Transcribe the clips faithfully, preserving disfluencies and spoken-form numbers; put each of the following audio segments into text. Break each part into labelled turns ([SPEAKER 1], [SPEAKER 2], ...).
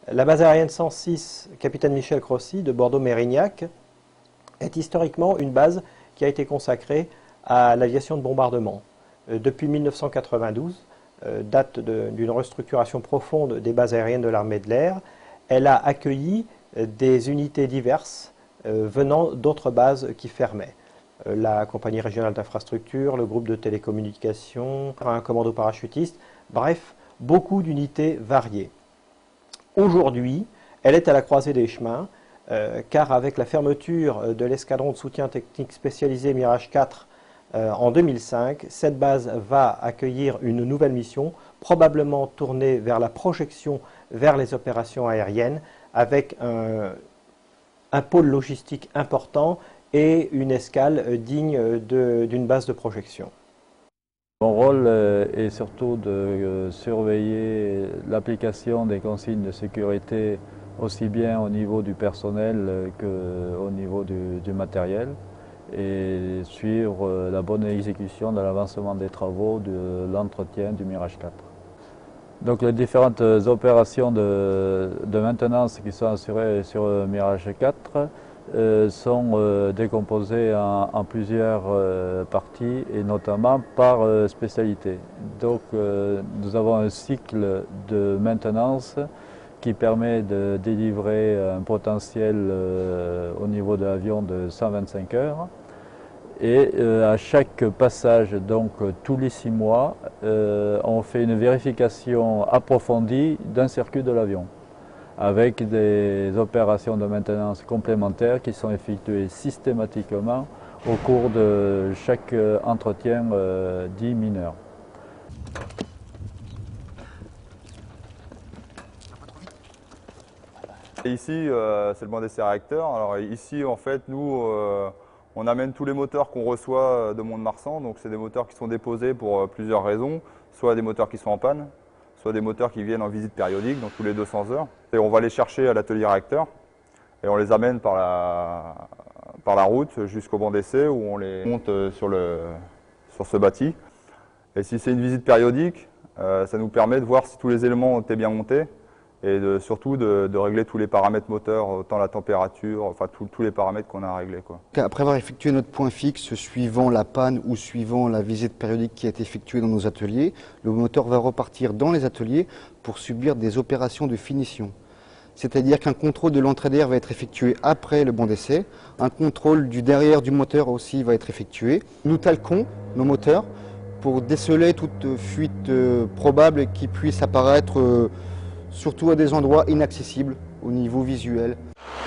[SPEAKER 1] La base aérienne cent six, capitaine Michel Crossi de Bordeaux-Mérignac, est historiquement une base qui a été consacrée à l'aviation de bombardement. Euh, depuis mille neuf cent quatre-vingt-douze, euh, date d'une restructuration profonde des bases aériennes de l'armée de l'air, elle a accueilli euh, des unités diverses euh, venant d'autres bases qui fermaient. Euh, la compagnie régionale d'infrastructure, le groupe de télécommunications, un commando parachutiste, bref, beaucoup d'unités variées. Aujourd'hui, elle est à la croisée des chemins, euh, car avec la fermeture de l'escadron de soutien technique spécialisé Mirage quatre euh, en deux mille cinq, cette base va accueillir une nouvelle mission, probablement tournée vers la projection vers les opérations aériennes, avec un, un pôle logistique important et une escale digne d'une base de projection.
[SPEAKER 2] Mon rôle est surtout de surveiller l'application des consignes de sécurité aussi bien au niveau du personnel qu'au niveau du, du matériel et suivre la bonne exécution de l'avancement des travaux de l'entretien du Mirage quatre. Donc les différentes opérations de, de maintenance qui sont assurées sur le Mirage quatre Euh, sont euh, décomposés en, en plusieurs euh, parties et notamment par euh, spécialité. Donc euh, nous avons un cycle de maintenance qui permet de délivrer un potentiel euh, au niveau de l'avion de cent vingt-cinq heures et euh, à chaque passage, donc tous les six mois, euh, on fait une vérification approfondie d'un circuit de l'avion, avec des opérations de maintenance complémentaires qui sont effectuées systématiquement au cours de chaque entretien euh, dit mineur.
[SPEAKER 3] Ici, euh, c'est le banc d'essai réacteur. Alors ici, en fait, nous, euh, on amène tous les moteurs qu'on reçoit de Mont-de-Marsan. Donc c'est des moteurs qui sont déposés pour euh, plusieurs raisons, soit des moteurs qui sont en panne, soit des moteurs qui viennent en visite périodique, donc tous les deux cents heures. Et on va les chercher à l'atelier réacteur et on les amène par la, par la route jusqu'au banc d'essai où on les monte sur, le, sur ce bâti. Et si c'est une visite périodique, euh, ça nous permet de voir si tous les éléments ont été bien montés et de, surtout de, de régler tous les paramètres moteurs, autant la température, enfin tout, tous les paramètres qu'on a à régler, quoi.
[SPEAKER 4] Après avoir effectué notre point fixe suivant la panne ou suivant la visite périodique qui a été effectuée dans nos ateliers, le moteur va repartir dans les ateliers pour subir des opérations de finition. C'est-à-dire qu'un contrôle de l'entrée d'air va être effectué après le banc d'essai, un contrôle du derrière du moteur aussi va être effectué. Nous talquons nos moteurs pour déceler toute fuite euh, probable qui puisse apparaître euh, surtout à des endroits inaccessibles au niveau visuel.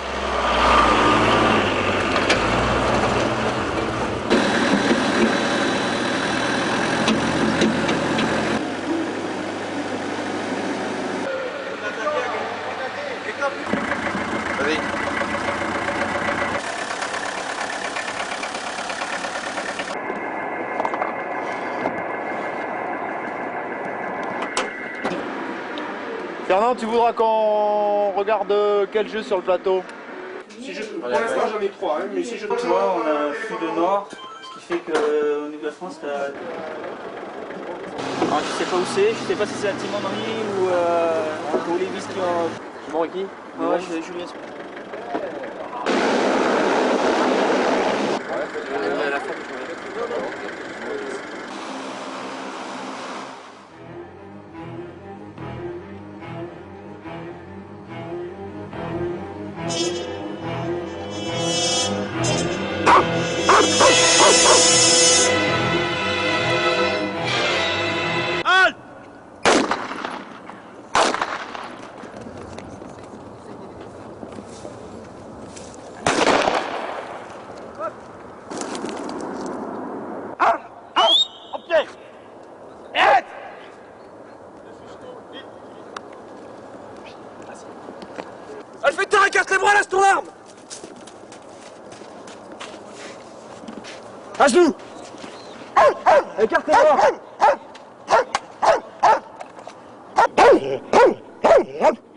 [SPEAKER 5] Fernand, tu voudras qu'on regarde quel jeu sur le plateau?
[SPEAKER 6] Si je, pour l'instant j'en ai trois, hein, mais si je... Tu vois, on a un flux de nord, ce qui fait qu'au niveau de la France, t'as... Alors, je sais pas où c'est, je sais pas si c'est à Timonie ou, euh, ou les vis qui ont...
[SPEAKER 5] C'est bon, qui?
[SPEAKER 6] Ouais, ouais, je, Julien.
[SPEAKER 7] Je vais te tirer, casse les bras, laisse ton arme. À genoux. Écarte les bras.